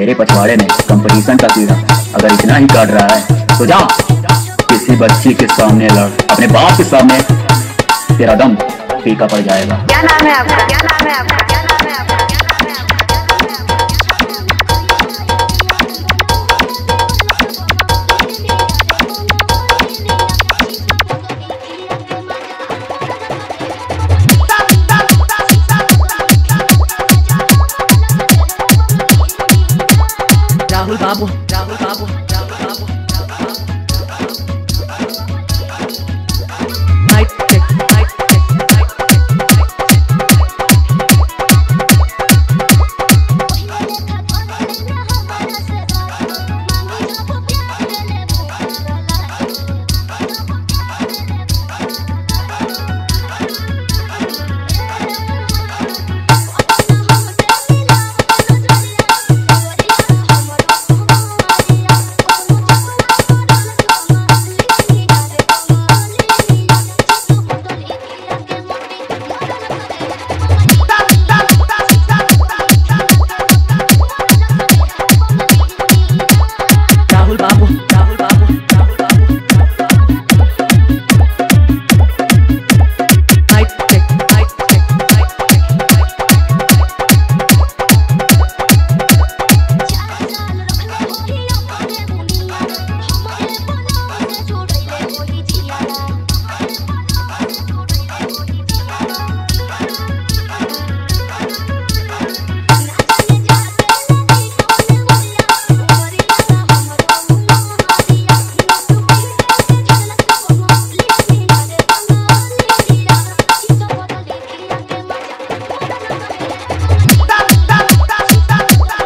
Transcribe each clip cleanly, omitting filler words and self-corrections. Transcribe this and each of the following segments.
तेरे पछवाड़े में कंपटीशन का कीड़ा अगर इतना ही काट रहा है तो जा किसी बच्ची के सामने लड़, अपने बाप के सामने तेरा दम फीका पड़ जाएगा। क्या नाम है आपका? क्या नाम है आपका? क्या नाम है आपका? राहुल बाबू, राहुल बाबू, राहुल बाबू,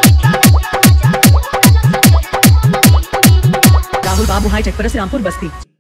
हाईटेक पर रामपुर बस्ती।